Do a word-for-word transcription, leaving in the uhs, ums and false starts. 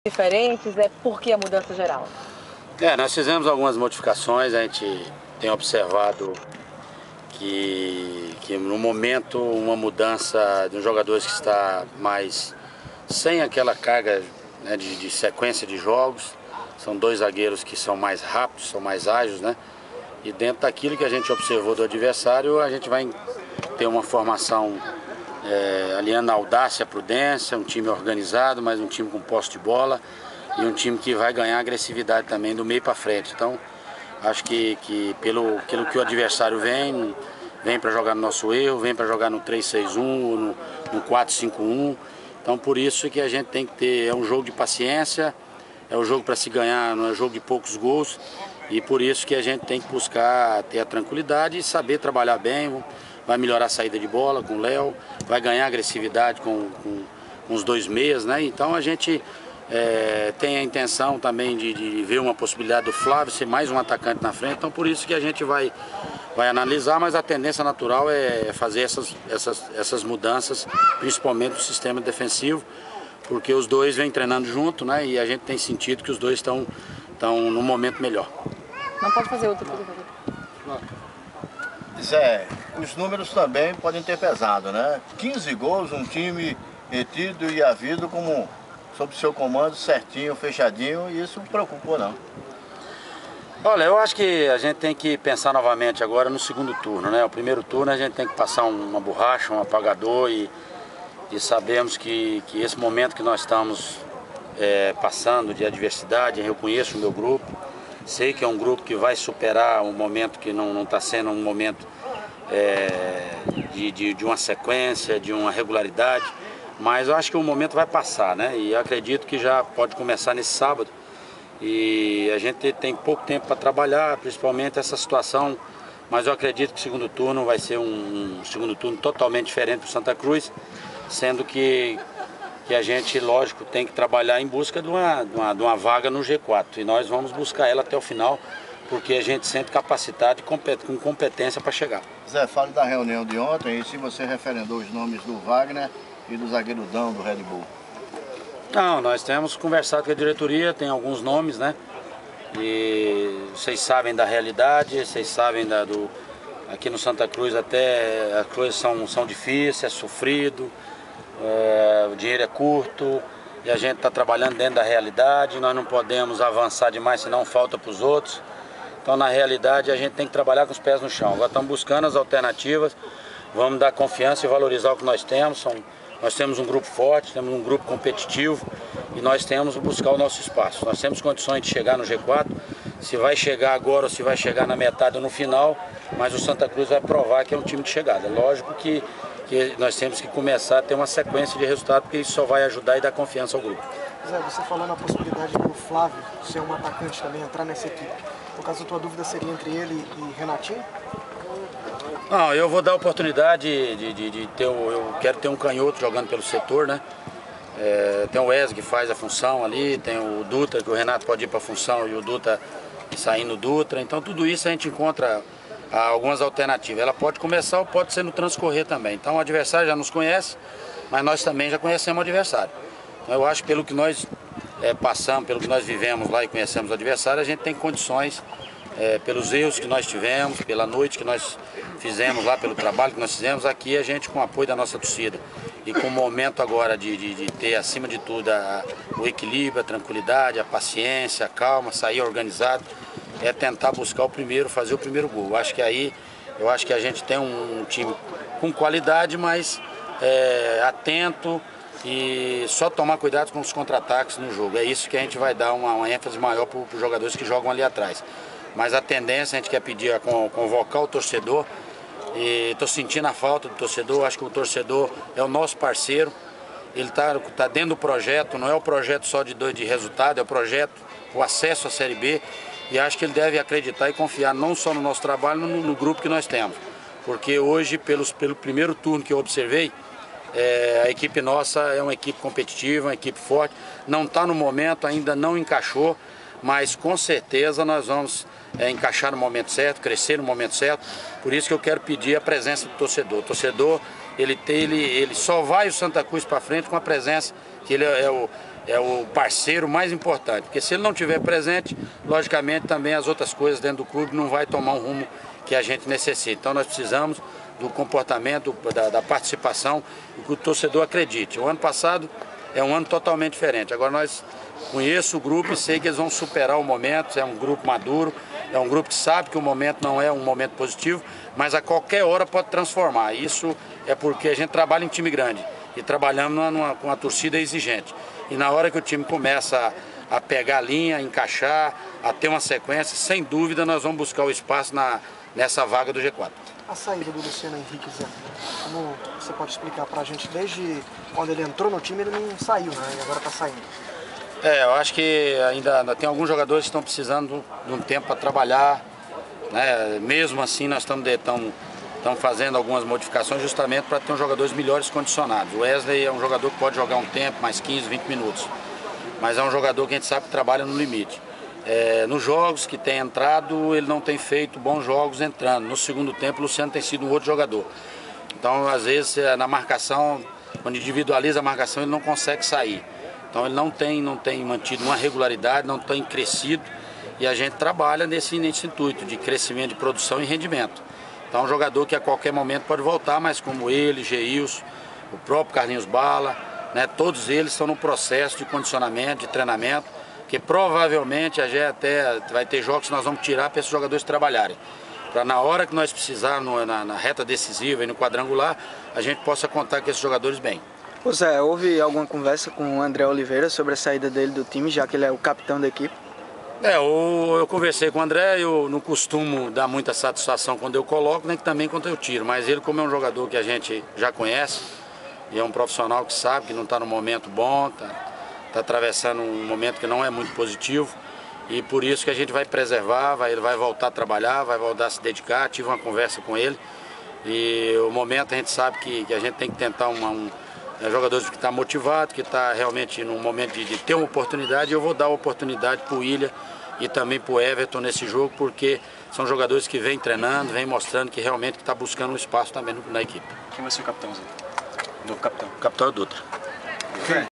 diferentes, é porque a mudança geral? É, nós fizemos algumas modificações, a gente tem observado que, que no momento uma mudança de um jogador que está mais sem aquela carga, né, de, de sequência de jogos. São dois zagueiros que são mais rápidos, são mais ágeis, né? E dentro daquilo que a gente observou do adversário, a gente vai ter uma formação é, aliando a audácia, a prudência, um time organizado, mas um time com posse de bola e um time que vai ganhar agressividade também do meio para frente. Então, acho que, que pelo aquilo que o adversário vem, vem para jogar no nosso erro, vem para jogar no três seis um, no, no quatro cinco um. Então, por isso que a gente tem que ter, é um jogo de paciência, é um jogo para se ganhar, não é um jogo de poucos gols. E por isso que a gente tem que buscar ter a tranquilidade e saber trabalhar bem. Vai melhorar a saída de bola com o Léo, vai ganhar agressividade com, com, com os dois meias, né? Então a gente é, tem a intenção também de, de ver uma possibilidade do Flávio ser mais um atacante na frente. Então por isso que a gente vai, vai analisar, mas a tendência natural é fazer essas, essas, essas mudanças, principalmente no sistema defensivo, porque os dois vêm treinando junto, né? E a gente tem sentido que os dois estão estão num momento melhor. Não pode fazer outra pergunta. Zé, os números também podem ter pesado, né? quinze gols, um time retido e havido como sob seu comando, certinho, fechadinho, e isso não preocupou não. Olha, eu acho que a gente tem que pensar novamente agora no segundo turno, né? O primeiro turno a gente tem que passar uma borracha, um apagador e, e sabemos que, que esse momento que nós estamos é, passando de adversidade, eu conheço o meu grupo, sei que é um grupo que vai superar um momento que não está sendo um momento é, de, de, de uma sequência, de uma regularidade, mas eu acho que o momento vai passar, né? E eu acredito que já pode começar nesse sábado. E a gente tem pouco tempo para trabalhar, principalmente essa situação, mas eu acredito que o segundo turno vai ser um, um segundo turno totalmente diferente para o Santa Cruz, sendo que, que a gente, lógico, tem que trabalhar em busca de uma, de, uma, de uma vaga no G quatro. E nós vamos buscar ela até o final, porque a gente sente capacidade e com competência para chegar. Zé, fale da reunião de ontem e se você referendou os nomes do Wagner e do zagueiro Dão do Red Bull. Não, nós temos conversado com a diretoria, tem alguns nomes, né? E vocês sabem da realidade, vocês sabem da, do... Aqui no Santa Cruz até as coisas são, são difíceis, é sofrido, é, o dinheiro é curto e a gente está trabalhando dentro da realidade, nós não podemos avançar demais, senão falta para os outros. Então, na realidade, a gente tem que trabalhar com os pés no chão. Agora estamos buscando as alternativas, vamos dar confiança e valorizar o que nós temos. São... Nós temos um grupo forte, temos um grupo competitivo e nós temos que buscar o nosso espaço. Nós temos condições de chegar no G quatro, se vai chegar agora ou se vai chegar na metade ou no final, mas o Santa Cruz vai provar que é um time de chegada. Lógico que, que nós temos que começar a ter uma sequência de resultados, porque isso só vai ajudar e dar confiança ao grupo. Zé, você falou na possibilidade do Flávio ser um atacante também, entrar nessa equipe. No caso, a tua dúvida seria entre ele e Renatinho? Não, eu vou dar a oportunidade de, de, de ter, eu quero ter um canhoto jogando pelo setor, né? É, tem o Wesley que faz a função ali, tem o Dutra, que o Renato pode ir para a função e o Dutra saindo Dutra. Então tudo isso a gente encontra algumas alternativas. Ela pode começar ou pode ser no transcorrer também. Então o adversário já nos conhece, mas nós também já conhecemos o adversário. Então eu acho que pelo que nós é, passamos, pelo que nós vivemos lá e conhecemos o adversário, a gente tem condições, é, pelos erros que nós tivemos, pela noite que nós fizemos lá, pelo trabalho que nós fizemos, aqui a gente com o apoio da nossa torcida e com o momento agora de, de, de ter acima de tudo a, o equilíbrio, a tranquilidade, a paciência, a calma, sair organizado, é tentar buscar o primeiro, fazer o primeiro gol. Eu acho que aí, eu acho que a gente tem um, um time com qualidade, mas é, atento e só tomar cuidado com os contra-ataques no jogo. É isso que a gente vai dar uma, uma ênfase maior para os jogadores que jogam ali atrás. Mas a tendência, a gente quer pedir a convocar o torcedor. E estou sentindo a falta do torcedor, acho que o torcedor é o nosso parceiro, ele está tá dentro do projeto, não é o projeto só de, de resultado, é o projeto, o acesso à Série B, e acho que ele deve acreditar e confiar não só no nosso trabalho, no, no grupo que nós temos, porque hoje, pelos, pelo primeiro turno que eu observei, é, a equipe nossa é uma equipe competitiva, uma equipe forte, não está no momento, ainda não encaixou, mas com certeza nós vamos é, encaixar no momento certo, crescer no momento certo. Por isso que eu quero pedir a presença do torcedor. O torcedor, ele, tem, ele, ele só vai o Santa Cruz para frente com a presença, que ele é, é, o, é o parceiro mais importante, porque se ele não estiver presente, logicamente também as outras coisas dentro do clube não vai tomar um rumo que a gente necessita. Então nós precisamos do comportamento, da, da participação, e que o torcedor acredite. O ano passado é um ano totalmente diferente. Agora nós conheço o grupo e sei que eles vão superar o momento, é um grupo maduro, é um grupo que sabe que o momento não é um momento positivo, mas a qualquer hora pode transformar. Isso é porque a gente trabalha em time grande e trabalhamos numa, numa, com uma torcida exigente. E na hora que o time começa a, a pegar a linha, a encaixar, a ter uma sequência, sem dúvida nós vamos buscar o espaço na, nessa vaga do G quatro. A saída do Luciano Henrique, Zé, como você pode explicar pra gente, desde quando ele entrou no time ele não saiu, né? E agora tá saindo. É, eu acho que ainda, ainda tem alguns jogadores que estão precisando de um tempo para trabalhar, né? Mesmo assim nós estamos estamos fazendo algumas modificações justamente para ter uns jogadores melhores condicionados. O Wesley é um jogador que pode jogar um tempo, mais quinze, vinte minutos, mas é um jogador que a gente sabe que trabalha no limite. É, nos jogos que tem entrado, ele não tem feito bons jogos entrando. No segundo tempo, o Luciano tem sido um outro jogador. Então, às vezes, na marcação, quando individualiza a marcação, ele não consegue sair. Então, ele não tem, não tem mantido uma regularidade, não tem crescido. E a gente trabalha nesse, nesse intuito de crescimento de produção e rendimento. Então, é um jogador que a qualquer momento pode voltar, mas como ele, Geilson, o próprio Carlinhos Bala, né, todos eles estão no processo de condicionamento, de treinamento, que provavelmente a gente até vai ter jogos que nós vamos tirar para esses jogadores trabalharem. Para na hora que nós precisarmos, na, na reta decisiva e no quadrangular, a gente possa contar com esses jogadores bem. Ô Zé, houve alguma conversa com o André Oliveira sobre a saída dele do time, já que ele é o capitão da equipe? É, eu, eu conversei com o André, eu não costumo dar muita satisfação quando eu coloco, nem também quando eu tiro. Mas ele, como é um jogador que a gente já conhece, e é um profissional que sabe que não está no momento bom, tá, está atravessando um momento que não é muito positivo, e por isso que a gente vai preservar, vai, ele vai voltar a trabalhar, vai voltar a se dedicar. Tive uma conversa com ele e o momento a gente sabe que, que a gente tem que tentar uma, um é, jogadores que está motivado, que está realmente num momento de, de ter uma oportunidade, e eu vou dar a oportunidade para o William e também para o Everton nesse jogo, porque são jogadores que vêm treinando, vêm mostrando que realmente está buscando um espaço também na equipe. Quem vai ser o capitão, Zé? O novo capitão? O capitão é o Dutra.